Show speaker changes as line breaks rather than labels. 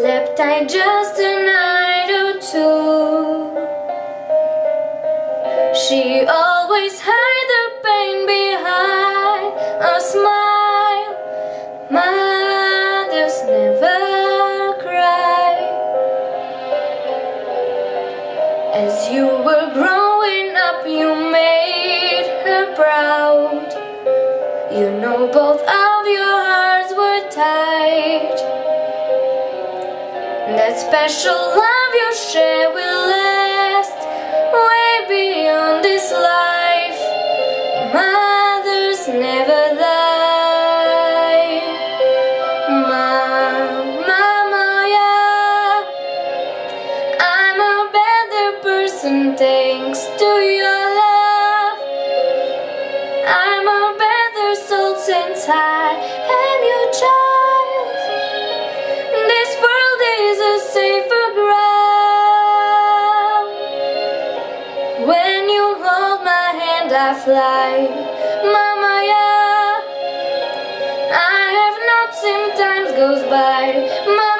slept I just a night or two. She always hid the pain behind a smile. Mothers never cry. As you were growing up, you made her proud. You know both of your hearts were tied. That special love you share will last way beyond this life. Mothers never lie. Mama, moya, I'm a better person thanks to your love. I'm a better soul since I am your child. This world is a safer ground. When you hold my hand I fly. Mama, yeah, I have not seen times goes by.